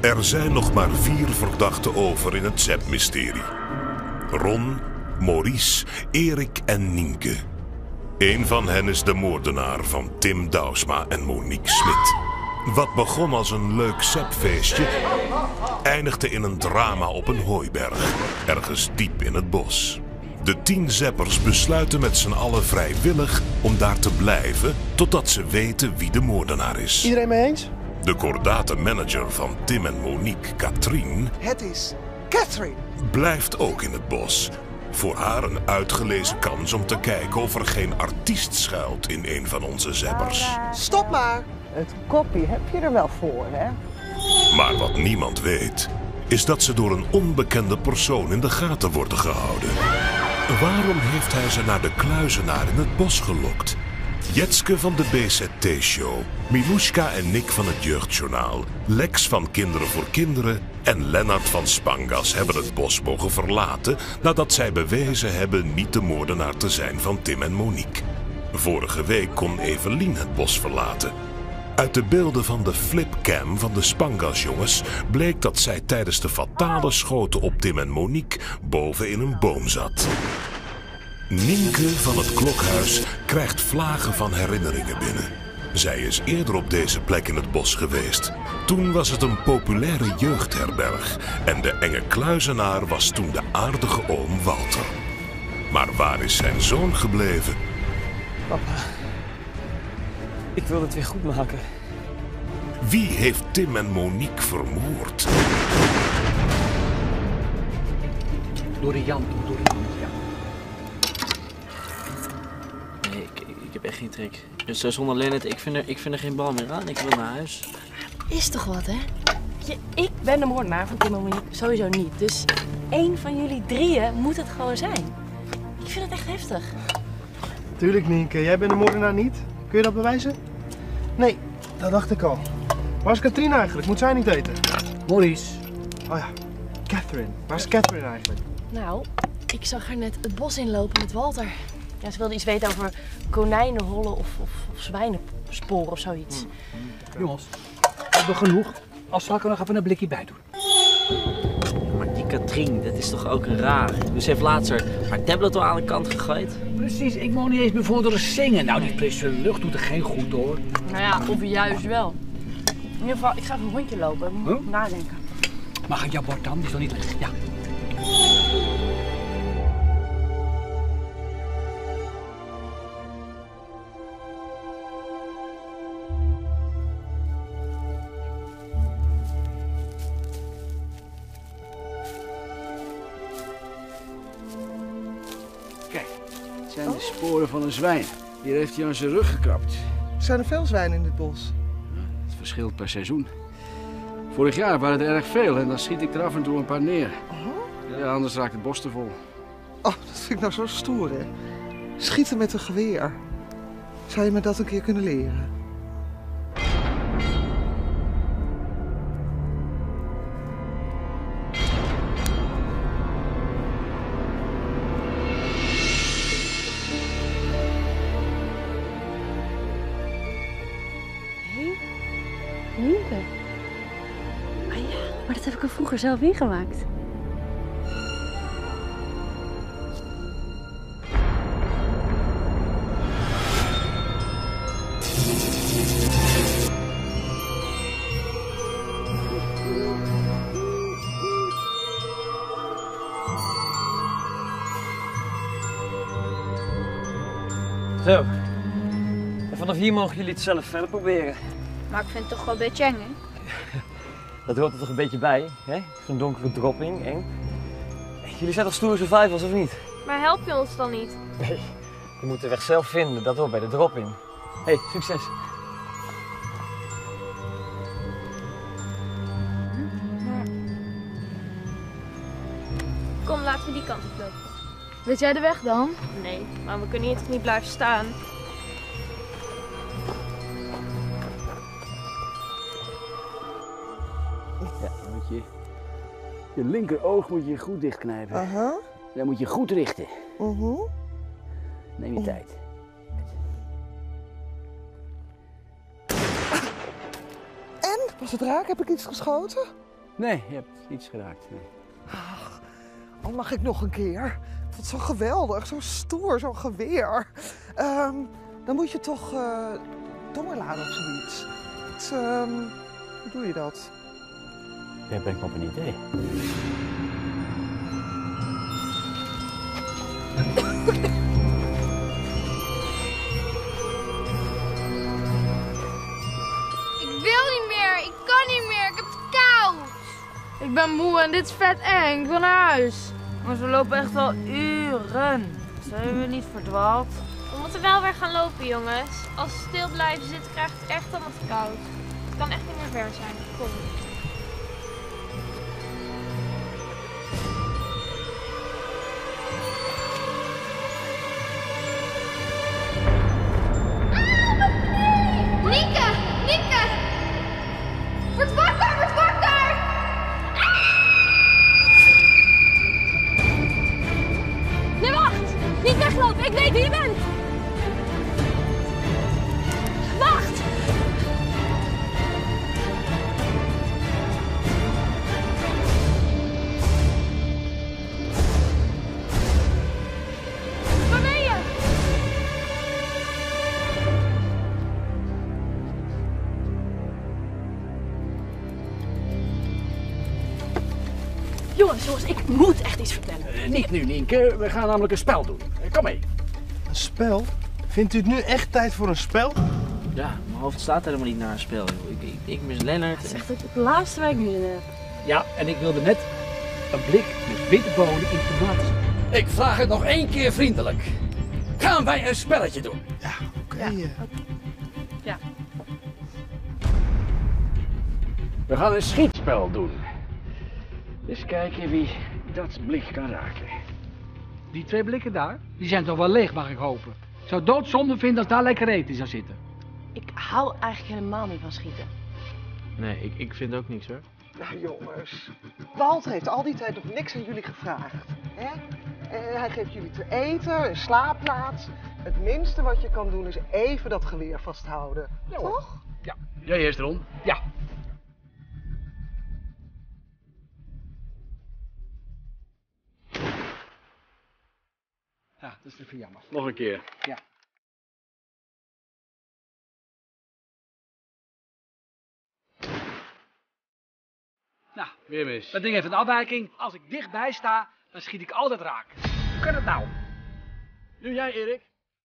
Er zijn nog maar 4 verdachten over in het Zep-mysterie. Ron, Maurice, Erik en Nienke. Eén van hen is de moordenaar van Tim Douwsma en Monique Smit. Wat begon als een leuk Zep-feestje, eindigde in een drama op een hooiberg, ergens diep in het bos. De 10 zeppers besluiten met z'n allen vrijwillig om daar te blijven totdat ze weten wie de moordenaar is. Iedereen mee eens? De kordate manager van Tim en Monique, Katrien, Het is Catherine. blijft ook in het bos. Voor haar een uitgelezen kans om te kijken of er geen artiest schuilt in een van onze zeppers. Stop maar. Het kopje heb je er wel voor, hè? Maar wat niemand weet, is dat ze door een onbekende persoon in de gaten worden gehouden. Waarom heeft hij ze naar de kluizenaar in het bos gelokt? Jetske van de BZT-show, Milouska en Nick van het Jeugdjournaal, Lex van Kinderen voor Kinderen en Lennart van Spangas hebben het bos mogen verlaten nadat zij bewezen hebben niet de moordenaar te zijn van Tim en Monique. Vorige week kon Evelien het bos verlaten. Uit de beelden van de flipcam van de Spangas-jongens bleek dat zij tijdens de fatale schoten op Tim en Monique boven in een boom zat. Nienke van het Klokhuis krijgt vlagen van herinneringen binnen. Zij is eerder op deze plek in het bos geweest. Toen was het een populaire jeugdherberg en de enge kluizenaar was toen de aardige oom Walter. Maar waar is zijn zoon gebleven? Papa, ik wil het weer goed maken. Wie heeft Tim en Monique vermoord? Dorian, ja. Nee, ik heb echt geen trek. Dus zonder Lennart, ik vind er geen bal meer aan. Ik wil naar huis. Is toch wat, hè? Ik ben de moordenaar van Tim en Monique sowieso niet. Dus één van jullie drieën moet het gewoon zijn. Ik vind het echt heftig. Tuurlijk, Nienke. Jij bent de moordenaar niet. Kun je dat bewijzen? Nee, dat dacht ik al. Waar is Katrien eigenlijk? Moet zij niet eten? Maurice. Oh ja, Catherine. Waar is Catherine eigenlijk? Nou, ik zag haar net het bos inlopen met Walter. Ja, ze wilde iets weten over konijnenhollen of zwijnensporen of zoiets. Jongens, we hebben genoeg. Als zal ik er nog even een blikje bij doen. Maar die Katrien, dat is toch ook raar. Dus ze heeft laatst haar tablet al aan de kant gegooid. Precies, ik mag niet eens meer voor haar zingen. Nou, die frisse lucht doet er geen goed hoor. Nou ja, of juist wel. In ieder geval, ik ga even een rondje lopen. Moet nadenken. Mag ik jouw bord dan? Die is nog niet leeg. Ja. Kijk, het zijn de sporen van een zwijn. Hier heeft hij aan zijn rug gekrapt. Zijn er veel zwijnen in dit bos? Het verschilt per seizoen. Vorig jaar waren er erg veel en dan schiet ik er af en toe een paar neer. Ja, anders raakt het bos te vol. Oh, dat vind ik nou zo stoer, hè? Schieten met een geweer. Zou je me dat een keer kunnen leren? Nienke. Ah ja, maar dat heb ik er vroeger zelf ingemaakt. Zo. En vanaf hier mogen jullie het zelf verder proberen. Maar ik vind het toch wel een beetje eng, hè? Dat hoort er toch een beetje bij, hè? Zo'n donkere dropping, eng. Jullie zijn toch stoere survivors, of niet? Maar help je ons dan niet? Nee, je moet de weg zelf vinden, dat hoort bij de dropping. Hé, succes! Kom, laten we die kant op lopen. Weet jij de weg dan? Nee, maar we kunnen hier toch niet blijven staan? Ja, dan moet je linkeroog moet je goed dichtknijpen. Aha. Dan moet je goed richten. Neem je tijd. En? Was het raak? Heb ik iets geschoten? Nee, je hebt niets geraakt. Nee. Oh, mag ik nog een keer? Wat zo geweldig, zo stoer, zo'n geweer. Dan moet je toch doorladen of zoiets. Hoe doe je dat? Jij brengt me op een idee. Ik wil niet meer, ik kan niet meer, ik heb het koud. Ik ben moe en dit is vet eng, ik wil naar huis. Maar we lopen echt al uren. Zijn we niet verdwaald? We moeten wel weer gaan lopen, jongens. Als we stil blijven zitten, krijgt het echt allemaal te koud. Het kan echt niet meer ver zijn. Kom. Nieke! Nieke! Word wakker! Word wakker! Nee, wacht! Niet weglopen! Ik weet wie je bent! Wacht! Waar ben je? Jongens, ik moet echt iets vertellen. Niet nu, Nienke. We gaan namelijk een spel doen. Kom mee. Een spel? Vindt u het nu echt tijd voor een spel? Ja, mijn hoofd staat helemaal niet naar een spel. Ik mis Lennart. Dat is echt het laatste waar ik nu in heb. Ja, en ik wilde net een blik met witte bonen in tomaten. Ik vraag het nog 1 keer vriendelijk. Gaan wij een spelletje doen? Ja, oké. Ja. We gaan een schietspel doen. Dus kijken wie dat blik kan raken. Die 2 blikken daar, die zijn toch wel leeg, mag ik hopen. Ik zou doodzonde vinden als daar lekker eten in zou zitten. Ik hou eigenlijk helemaal niet van schieten. Nee, ik vind ook niks hoor. Nou jongens, Walt heeft al die tijd nog niks aan jullie gevraagd. Hè? Hij geeft jullie te eten, een slaapplaats. Het minste wat je kan doen is even dat geweer vasthouden. Ja, toch? Ja. Jij eerst, Ron. Ja. Ja, dat is even jammer. Nog een keer. Ja. Nou, Weer mis. dat ding heeft een afwijking. Als ik dichtbij sta, dan schiet ik altijd raak. Hoe kan het nou? Nu jij, Erik.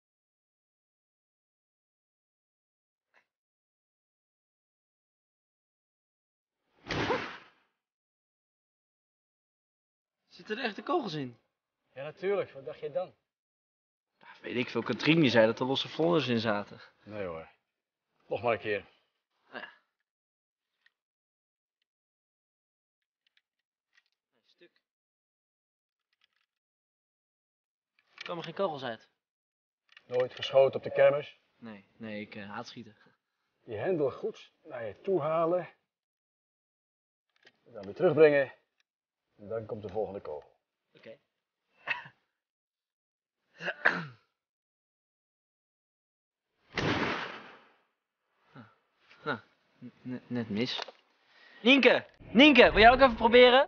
Zitten er echte kogels in? Ja, natuurlijk. Wat dacht je dan? Weet ik veel, Katrien die zei dat er losse vlonders in zaten. Nee hoor. Nog maar een keer. Nou ja. Nee, stuk. Er komen geen kogels uit. Nooit geschoten op de kermis. Nee, ik haat schieten. Je hendel goed naar je toe halen. Dan weer terugbrengen. En dan komt de volgende kogel. Oké. Nou, net mis. Nienke, wil jij ook even proberen?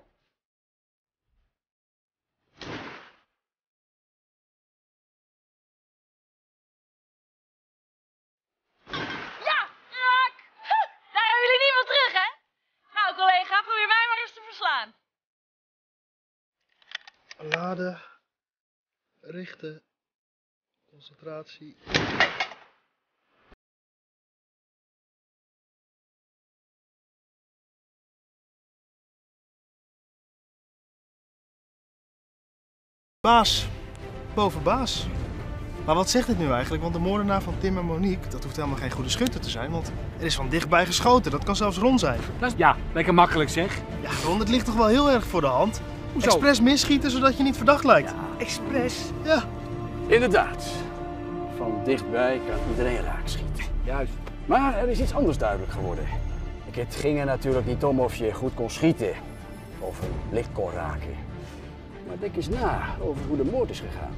Ja, raak! Daar hebben jullie niet van terug, hè? Nou, collega, probeer mij maar eens te verslaan. Laden. Richten. Concentratie. Baas. Boven baas. Maar wat zegt dit nu eigenlijk? Want de moordenaar van Tim en Monique, dat hoeft helemaal geen goede schutter te zijn, want er is van dichtbij geschoten. Dat kan zelfs Ron zijn. Ja, lekker makkelijk zeg. Ja, Ron, het ligt toch wel heel erg voor de hand? Hoezo? Expres misschieten zodat je niet verdacht lijkt. Ja, expres. Ja. Inderdaad. Van dichtbij kan iedereen raak schieten. Juist. Maar er is iets anders duidelijk geworden. Het ging er natuurlijk niet om of je goed kon schieten. Of een blik kon raken. Maar denk eens na over hoe de moord is gegaan.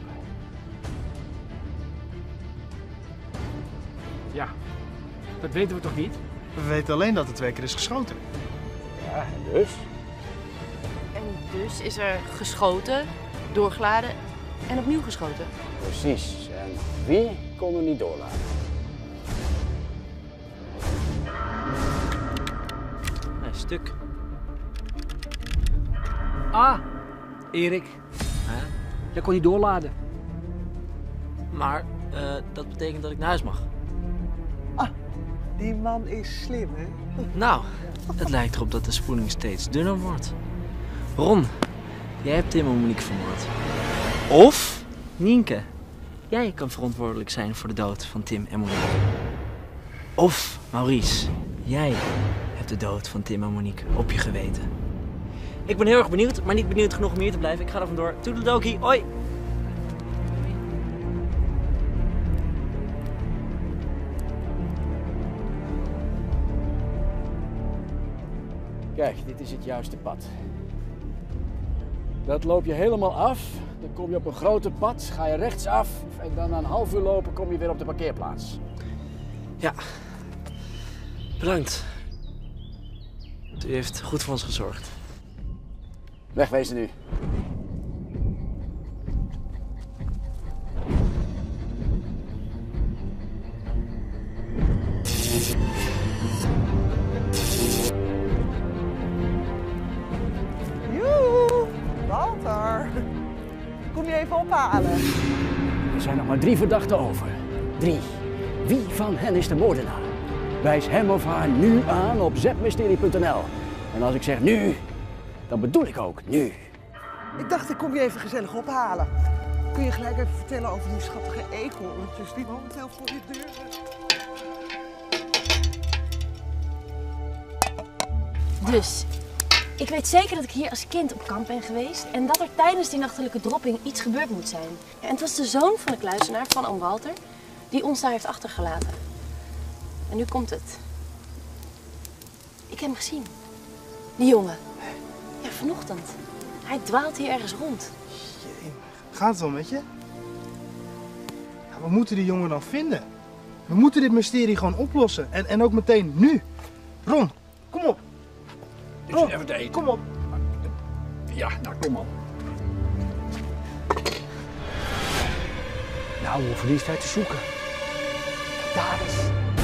Ja, dat weten we toch niet? We weten alleen dat er 2 keer is geschoten. Ja, en dus? Dus is er geschoten, doorgeladen en opnieuw geschoten. Precies. En wie kon er niet doorlaten? Stuk. Ah, Erik. Jij kon niet doorladen. Maar dat betekent dat ik naar huis mag. Die man is slim, hè? Nou, het lijkt erop dat de spoeling steeds dunner wordt. Ron, jij hebt Tim en Monique vermoord. Of Nienke, jij kan verantwoordelijk zijn voor de dood van Tim en Monique. Of Maurice, jij hebt de dood van Tim en Monique op je geweten. Ik ben heel erg benieuwd, maar niet benieuwd genoeg om hier te blijven. Ik ga er vandoor. Toedeledokie, hoi! Kijk, dit is het juiste pad. Dat loop je helemaal af, dan kom je op een grote pad, ga je rechtsaf en dan na een half uur lopen kom je weer op de parkeerplaats. Ja, bedankt. U heeft goed voor ons gezorgd. Wegwezen nu. Joe, Walter. Kom je even ophalen? Er zijn nog maar 3 verdachten over. 3. Wie van hen is de moordenaar? Wijs hem of haar nu aan op zmysterie.nl. En als ik zeg nu, dan bedoel ik ook nu. Ik dacht, ik kom je even gezellig ophalen. Kun je gelijk even vertellen over die schattige eekhoorntjes die momenteel voor je deur zitten? Dus, ik weet zeker dat ik hier als kind op kamp ben geweest en dat er tijdens die nachtelijke dropping iets gebeurd moet zijn. Ja, en het was de zoon van de kluizenaar, van oom Walter, die ons daar heeft achtergelaten. En nu komt het. Ik heb hem gezien. Die jongen. Ja, vanochtend. Hij dwaalt hier ergens rond. Gaat het wel met je? Ja, we moeten die jongen dan vinden. We moeten dit mysterie gewoon oplossen. En ook meteen nu. Ron, kom op. Ron, even te eten. Kom op. Ja, nou kom op. Nou, we hoeven niet ver te zoeken. Daar is.